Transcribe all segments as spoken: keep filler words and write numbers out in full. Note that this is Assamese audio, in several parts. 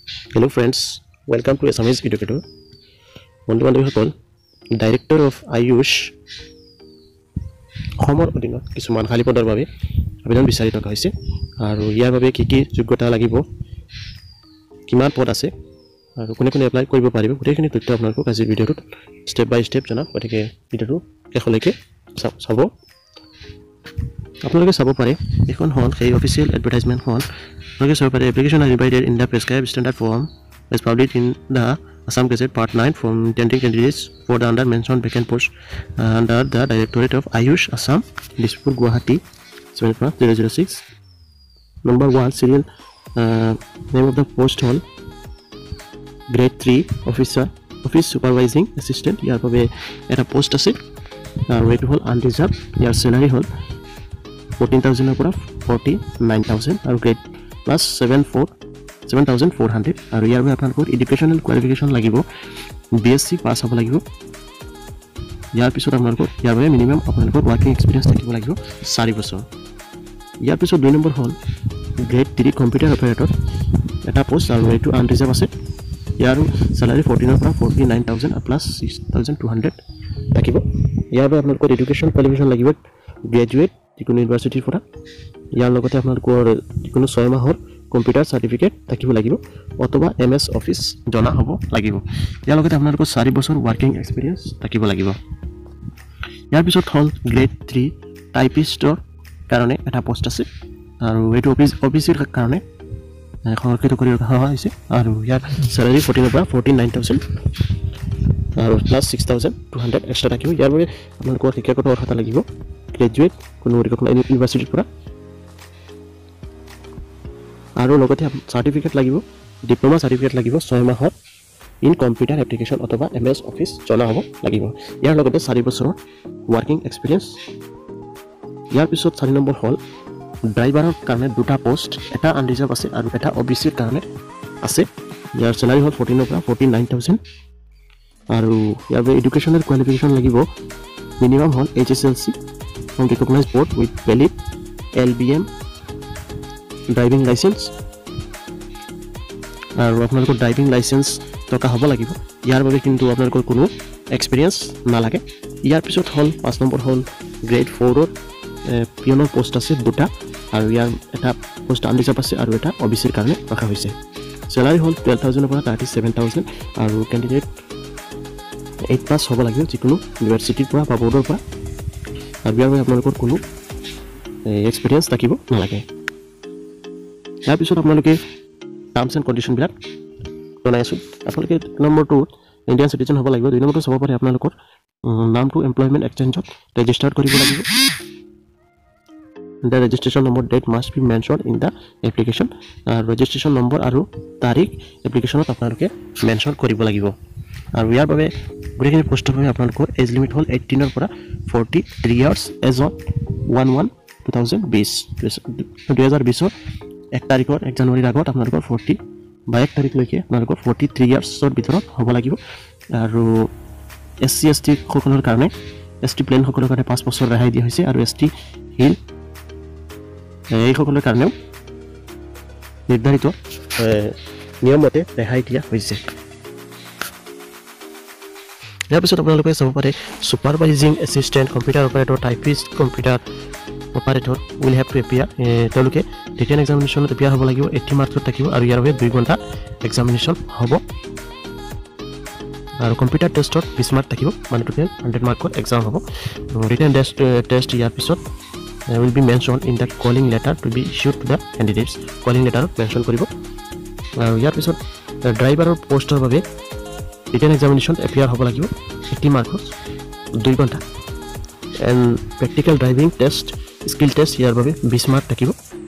Hello friends, welcome to Assamese Educator. বন্ধু বান্ধৱীসকল, Director of Ayush অসমৰ অধীনত কিছুমান খালী পদৰ বাবে আবেদন বিচাৰি থকা হৈছে আৰু ইয়াৰ বাবে কি কি যোগ্যতা লাগিব, কিমান পদ আছে আৰু কোনে কোনে এপ্লাই কৰিব পাৰিব, গোটেইখিনি তথ্য আপোনালোকক আজিৰ ভিডিঅ'টোত ষ্টেপ বাই ষ্টেপ জনাম। গতিকে ভিডিঅ'টো শেষলৈকে চাব। আপোনালোকে চাব পাৰে এখন হ'ল সেই অফিচিয়েল এডভাৰটাইজমেণ্টখন। আপোনালোকে চাব পাৰে application are invited in the prescribed standard form as published in the Assam Gazette Part nine from intending candidates for the under mentioned vacant post uh, under the Directorate of Ayush, Assam, Dispur, Guwahati, seven five zero zero six. Number one, serial uh, name of the post hall grade three officer, office supervising assistant. Here for at a post as uh, rate hall unreserved. Your salary hall fourteen thousand forty nine thousand. Our grade plus seven four. seven thousand four hundred আৰু ইয়াৰ বাবে আপোনালোকৰ এডুকেশ্যনেল কোৱালিফিকেশ্যন লাগিব, বি এছ চি পাছ হ'ব লাগিব। ইয়াৰ পিছত আপোনালোকৰ ইয়াৰ বাবে মিনিমাম আপোনালোকৰ ৱাৰ্কিং এক্সপিৰিয়েঞ্চ থাকিব লাগিব চাৰি বছৰ। ইয়াৰ পিছত দুই নম্বৰ হ'ল গ্ৰেড থ্ৰী কম্পিউটাৰ অপাৰেটৰ এটা পোষ্ট আৰু এইটো আনৰিজাৰ্ভ আছে। ইয়াৰ চেলাৰী ফৰ্টিনৰ পৰা forty nine thousand plus six thousand two hundred থাকিব। ইয়াৰ বাবে আপোনালোকৰ এডুকেশ্যন কোৱালিফিকেশ্যন লাগিব গ্ৰেজুৱেট যিকোনো ইউনিভাৰ্চিটিৰ পৰা। ইয়াৰ লগতে আপোনালোকৰ যিকোনো ছয় মাহৰ কম্পিউটাৰ চাৰ্টিফিকেট থাকিব লাগিব অথবা এম এছ অফিচ জনা হ'ব লাগিব। ইয়াৰ লগতে আপোনালোকৰ চাৰি বছৰ ৱাৰ্কিং এক্সপিৰিয়েঞ্চ থাকিব লাগিব। ইয়াৰ পিছত হ'ল গ্ৰেড থ্ৰী টাইপিষ্টৰ কাৰণে এটা পোষ্ট আছে আৰু এইটো অফিচ অফিচৰ কাৰণে সংৰক্ষিত কৰি ৰখা হৈছে আৰু ইয়াৰ চেলাৰী ফৰ্টিনৰ পৰা ফৰ্টি নাইন থাউজেণ্ড আৰু plus six thousand two hundred extra থাকিব। ইয়াৰ বাবে আপোনালোকৰ শিক্ষাগত অৰ্হতা লাগিব গ্ৰেজুৱেট কোনো ইউনিভাৰ্চিটিৰ পৰা আৰু লগতে চাৰ্টিফিকেট লাগিব, ডিপ্ল'মা চাৰ্টিফিকেট লাগিব ছয় মাহৰ ইন কম্পিউটাৰ এপ্লিকেশ্যন অথবা এম এছ অফিচ জনা হ'ব লাগিব। ইয়াৰ লগতে চাৰি বছৰৰ ৱাৰ্কিং এক্সপিৰিয়েঞ্চ। ইয়াৰ পিছত চাৰি নম্বৰ হ'ল ড্ৰাইভাৰৰ কাৰণে দুটা পোষ্ট, এটা আনৰিজাৰ্ভ আছে আৰু এটা অ' বি চিৰ কাৰণে আছে। ইয়াৰ চেলাৰী হ'ল ফৰ্টিনৰ পৰা ফৰ্টি নাইন থাউজেণ্ড আৰু ইয়াৰ বাবে এডুকেশ্যনেল কোৱালিফিকেশ্যন লাগিব মিনিমাম হ'ল H S L C from recognise board with valid L B M driving licence আৰু আপোনালোকৰ ড্ৰাইভিং লাইচেঞ্চ থকা হ'ব লাগিব। ইয়াৰ বাবে কিন্তু আপোনালোকৰ কোনো এক্সপিৰিয়েঞ্চ নালাগে। ইয়াৰ পিছত হ'ল পাঁচ নম্বৰ হ'ল গ্ৰেড ফ'ৰৰ পিয়নৰ পোষ্ট আছে দুটা আৰু ইয়াৰ এটা পোষ্ট আনৰিজাৰ্ভ আছে আৰু এটা অ' বি চিৰ কাৰণে ৰখা হৈছে। চেলাৰী হ'ল টুৱেল্ভ থাউজেণ্ডৰ পৰা থাৰ্টি ছেভেন থাউজেণ্ড আৰু কেণ্ডিডেট এইট পাছ হ'ব লাগিব যিকোনো ইউনিভাৰ্চিটিৰ পৰা বা বৰ্ডৰ পৰা আৰু ইয়াৰ বাবে আপোনালোকৰ কোনো এক্সপিৰিয়েঞ্চ থাকিব নালাগে। ইয়াৰ পিছত আপোনালোকে টাৰ্মছ এণ্ড কণ্ডিশ্যনবিলাক জনাই আছোঁ। আপোনালোকে নম্বৰটো ইণ্ডিয়ান চিটিজেন হ'ব লাগিব। দুই নম্বৰটো চাব পাৰে আপোনালোকৰ নামটো এমপ্লয়মেণ্ট এক্সচেঞ্জত ৰেজিষ্টাৰ্ড কৰিব লাগিব। The registration number date must be mention in the application. Registration number আৰু তাৰিখ এপ্লিকেশ্যনত আপোনালোকে মেনশ্যন কৰিব লাগিব আৰু ইয়াৰ বাবে গোটেইখিনি পোষ্টৰ বাবে আপোনালোকৰ এজ লিমিট হ'ল এইটিনৰ পৰা forty three years age on one one two thousand বিছ দুহেজাৰ বিছৰ এক তাৰিখৰ এক জানুৱাৰীৰ আগত আপোনালোকৰ ফৰ্টি বা এক তাৰিখলৈকে আপোনালোকৰ ফৰ্টি থ্ৰী ইয়াৰ্ছৰ ভিতৰত হ'ব লাগিব। আৰু এছ চি এছ টি সকলৰ কাৰণে এছ টি প্লেনসকলৰ কাৰণে পাঁচ বছৰ ৰেহাই দিয়া হৈছে আৰু এছ টি হিল এইসকলৰ কাৰণেও নিৰ্ধাৰিত নিয়মমতে ৰেহাই দিয়া হৈছে। ইয়াৰ পিছত আপোনালোকে চাব পাৰে supervising assistant computer operator typist computer operator will have to appear. তেওঁলোকে ৰিটেন এক্সামিনেশ্যনত এপিয়াৰ হ'ব লাগিব, এইটি মাৰ্কছত থাকিব আৰু ইয়াৰ বাবে দুই ঘণ্টা এক্সামিনেশ্যন হ'ব আৰু কম্পিউটাৰ টেষ্টত বিছ মাৰ্ক থাকিব, মানে টোটেল হাণ্ড্ৰেড মাৰ্কৰ এক্সাম হ'ব। ৰিটেন টেষ্ট টেষ্ট ইয়াৰ পিছত will be mention in the calling letter to be issued to the candidates. Calling লেটাৰত মেনশ্যন কৰিব আৰু ইয়াৰ পিছত ড্ৰাইভাৰৰ পষ্টৰ বাবে ৰিটেন এক্সামিনেশ্যন এপিয়াৰ হ'ব লাগিব এইটি মাৰ্কত দুই ঘণ্টা and practical driving test skill test ইয়াৰ বাবে বিছ মাৰ্ক থাকিব।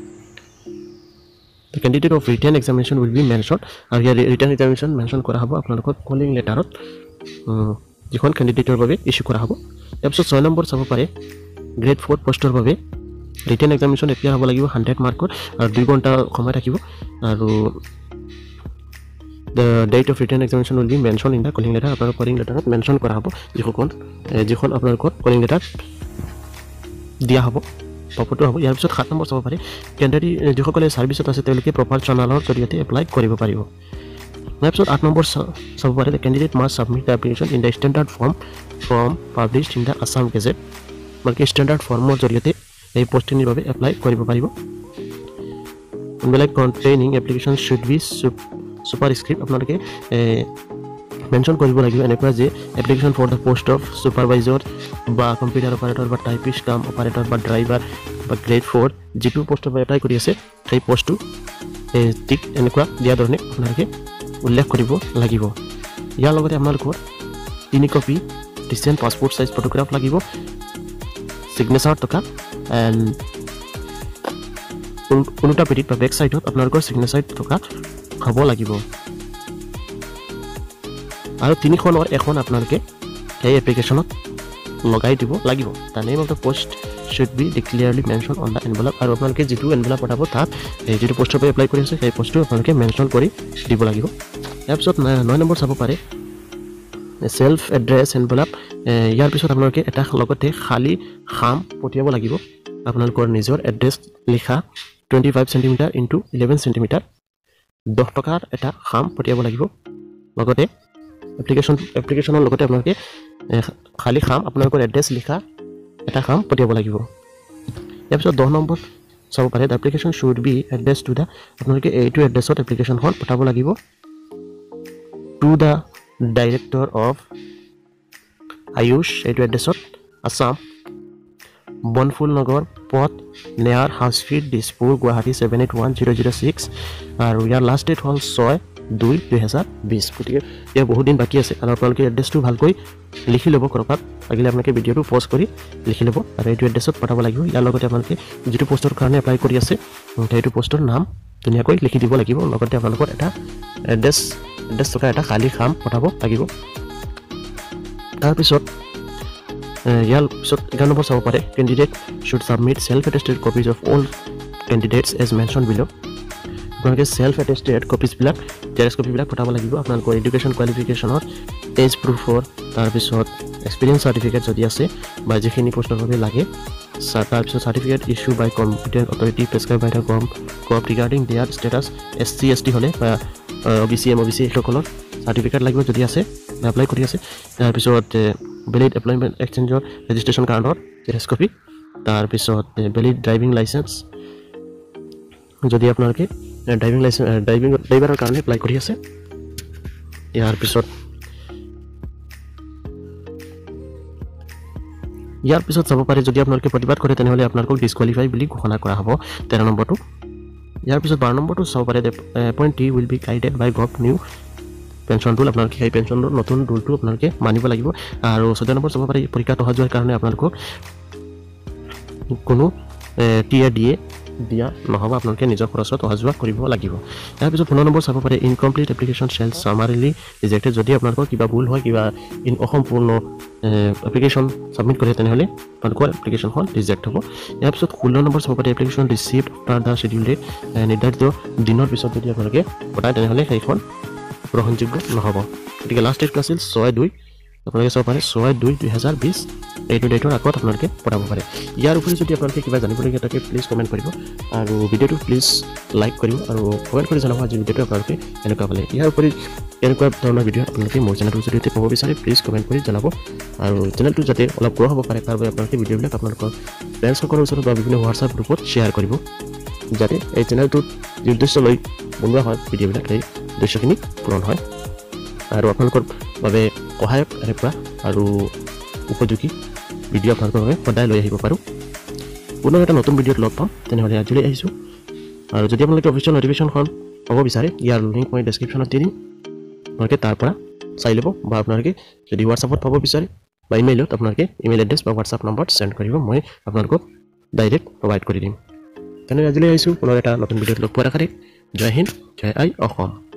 The candidate of written examination will be mention আৰু ইয়াৰ ৰিটেন এক্সামিনেশ্যন মেনশ্যন কৰা হ'ব আপোনালোকৰ কলিং লেটাৰত যিখন কেণ্ডিডেটৰ বাবে ইছ্যু কৰা হ'ব। তাৰপিছত ছয় নম্বৰ চাব পাৰে গ্ৰেড ফ'ৰ পষ্টৰ বাবে ৰিটেন এক্সামিনেশ্যন এপিয়াৰ হ'ব লাগিব হাণ্ড্ৰেড মাৰ্কৰ আৰু দুই ঘণ্টা সময় থাকিব আৰু the date of written examination will be mention in the calling letter. আপোনালোকৰ কলিং লেটাৰত মেনশ্যন কৰা হ'ব যিসকল যিখন আপোনালোকৰ কলিং লেটাৰ দিয়া হ'ব পপটো হ'ব। ইয়াৰ পিছত সাত নম্বৰ চাব পাৰে কেণ্ডিডেট যিসকলে ছাৰ্ভিচত আছে তেওঁলোকে প্ৰপাৰ চেনেলৰ জৰিয়তে এপ্লাই কৰিব পাৰিব। Episode eight number চাব পাৰে the candidate must submit the application in the standard form from published in the Assam Gazette মানে standard form-ৰ জৰিয়তে এই পোষ্টিংৰ বাবে এপ্লাই কৰিব পাৰিব like containing application should be superscript আপোনালোকে মেনশন কৰিব লাগিব এনেকুৱা যে application for the post of supervisor বা computer operator বা typist কাম operator বা driver বা grade four যেটো পোষ্টৰ বাবে এপ্লাই কৰি আছে সেই পোষ্টটো ঠিক এনেকুৱা দিয়া ধৰণে আপোনালোকে উল্লেখ কৰিব লাগিব ইয়াৰ লগতে আপোনালোকৰ তিনি copy recent passport size photograph লাগিব সিগনেচার টকা এন্ড কোনটা পেডিট বা বেক সাইডত আপোনালোকৰ সিগনেচার টকা হ'ব লাগিব আৰু তিনিখনৰ এখন আপোনালোকে এই এপ্লিকেশনত লগাই দিব লাগিব the name of the post should be clearly mentioned on the envelope আৰু আপোনালোকে যেটো এনভেলপ পঠাব তাত এই যেটো পোষ্টৰ বাবে এপ্লাই কৰি আছে সেই পোষ্টটো আপোনালোকে মেনশন কৰি দিব লাগিব এপিসোড nine নম্বৰ চাব পাৰে সেলফ এড্ৰেছ এনভেলপ ইয়াৰ পিছত আপোনালোকে এটা লগতে খালি খাম পঠিয়াব লাগিব আপোনালোকৰ নিজৰ এড্ৰেছ লিখা twenty-five centimeter into eleven centimeter দহ টকাৰ এটা খাম পঠিয়াব লাগিব লগতে এপ্লিকেশন এপ্লিকেশনৰ লগতে আপোনালোকে খালি খাম আপোনালোকৰ এড্ৰেছ লিখা এটা খাম পঠিয়াব লাগিব ইয়াৰ পিছত দহ নম্বৰ চাব পাৰে the application should be addressed to the আপোনালোকে এইটো এড্ৰেছত এপ্লিকেশনখন পঠাব লাগিব to the director of Ayush এইটো এড্ৰেছত Assam বনফুল নগৰ পথ near Housefed Dispur Guwahati seven eight one zero zero six আৰু ইয়াৰ লাষ্ট ডেট হ'ল six two twenty twenty গতিকে ইয়াৰ বহুত দিন বাকি আছে আৰু আপোনালোকে এড্ৰেছটো ভালকৈ লিখি ল'ব কৰবাত আগিলে আপোনালোকে ভিডিঅ'টো পজ কৰি লিখি ল'ব আৰু এইটো এড্ৰেছত পঠাব লাগিব ইয়াৰ লগতে আপোনালোকে যেটো পোষ্টৰ কাৰণে এপ্লাই কৰি আছে সেইটো পোষ্টৰ নাম ধুনীয়াকৈ লিখি দিব লাগিব লগতে আপোনালোকৰ এটা এড্ৰেছ এড্ৰেছ থকা এটা খালি খাম পঠাব লাগিব তাৰ পিছত ইয়াৰ পিছত এঘাৰ নম্বৰ চাব পাৰে candidate should submit self attested copies of all candidates as mentioned below আপোনালোকে self attested copies বিলাক জেৰক্স কপি বিলাক পঠাব লাগিব আপোনালোকৰ এডুকেশন কোৱালিফিকেশনৰ এজ প্ৰুফৰ তাৰ পিছত এক্সপেৰিয়েন্স সাৰ্টিফিকেট যদি আছে বা যিখিনি পোষ্টৰ বাবে লাগে তাৰ পিছত certificate issue by competent authority prescribe by the govt regarding their status S C S T হলে বা O B C M O B C সকলৰ সাৰ্টিফিকেট লাগিব যদি আছে এপ্লাই কৰি আছে তাৰ পিছত valid employment exchangeৰ registration cardৰ জেৰক্স কপি তাৰ পিছত valid driving license যদি আপোনালোকে ড্ৰাইভিং লাইসেন্স ড্ৰাইভিং ড্ৰাইভাৰৰ কাৰণে এপ্লাই কৰি আছে ইয়াৰ পিছত ইয়াৰ পিছত চাব পাৰে যদি আপোনালোকে প্ৰতিবাদ কৰে তেনেহলে আপোনালোকক ডিসকোয়ালিফাই বুলি ঘোষণা কৰা হ'ব তেৰ নম্বৰটো ইয়াৰ পিছত বাৰ নম্বৰটো চাব পাৰে appointee will be guided by govt new pension rule আপোনালোকে এই পেনশন রুল নতুন রুলটো আপোনালোকে মানিব লাগিব আৰু চৈধ্য নম্বৰ চাব পাৰে পৰীক্ষাত অহা যোৱাৰ কাৰণে আপোনালোকক কোনো টিআৰ দিয়ে দিয়া নহব আপোনালোকে নিজৰ খৰচত অহা যোৱা কৰিব লাগিব ইয়াৰ পিছত পোন্ধৰ নম্বৰ চাব পাৰে incomplete application shall summarily rejected যদি আপোনালোকৰ কিবা ভুল হয় কিবা ইন অসম্পূৰ্ণ এপ্লিকেশন সাবমিট কৰে তেনেহলে আপোনালোকৰ এপ্লিকেশনখন ৰিজেক্ট হ'ব ইয়াৰ পিছত ষোল্ল নম্বৰ চাব পাৰে application received after the schedule date নিৰ্ধাৰিত দিনৰ পিছত যদি আপোনালোকে পঠায় তেনেহলে সেইখন গ্ৰহণযোগ্য নহব গতিকে লাষ্ট ডেট আছিল six two আপোনালোকে চাব পাৰে six two twenty twenty এইটো ডেটৰ আগত আপোনালোকে পঠাব পাৰে ইয়াৰ উপৰি যদি আপোনালোকে কিবা জানিবলগীয়া থাকে প্লিজ কমেন্ট কৰিব আৰু ভিডিঅ'টো প্লিজ লাইক কৰিব আৰু কমেন্ট কৰি জনাব আজি ভিডিঅ'টো আপোনালোকে এনেকুৱা পালে ইয়াৰ উপৰি এনেকুৱা ধৰণৰ ভিডিঅ' আপোনালোকে মোৰ চেনেলটো যদি পাব বিচাৰে প্লিজ কমেন্ট কৰি জনাব আৰু চেনেলটো যাতে অলপ গ্ৰ' হ'ব পাৰে তাৰ বাবে আপোনালোকে ভিডিঅ'বিলাক আপোনালোকৰ ফ্ৰেণ্ডসকলৰ ওচৰত বা বিভিন্ন হোৱাটছআপ গ্ৰুপত শ্বেয়াৰ কৰিব যাতে এই চেনেলটোত যি উদ্দেশ্য লৈ বনোৱা হয় ভিডিঅ'বিলাক সেই উদ্দেশ্যখিনি পূৰণ হয় আৰু আপোনালোকৰ বাবে সহায়ক এনেকুৱা আৰু উপযোগী ভিডিঅ' আপোনালোকৰ বাবে সদায় লৈ আহিব পাৰোঁ পুনৰ এটা নতুন ভিডিঅ'ত লগ পাম তেনেহ'লে আজিলৈ আহিছোঁ আৰু যদি আপোনালোকে অফিচিয়েল নটিফিকেশ্যনখন পাব বিচাৰে ইয়াৰ লিংক মই ডেছক্ৰিপশ্যনত দি দিম আপোনালোকে তাৰ পৰা চাই ল'ব বা আপোনালোকে যদি হোৱাটছআপত পাব বিচাৰে বা ইমেইলত আপোনালোকে ইমেইল এড্ৰেছ বা হোৱাটছআপ নম্বৰ চেণ্ড কৰিব মই আপোনালোকক ডাইৰেক্ট প্ৰভাইড কৰি দিম তেনেহ'লে আজিলৈ আহিছোঁ পুনৰ এটা নতুন ভিডিঅ'ত লগ পোৱাৰ আশাৰে জয় হিন্দ জয় আই অসম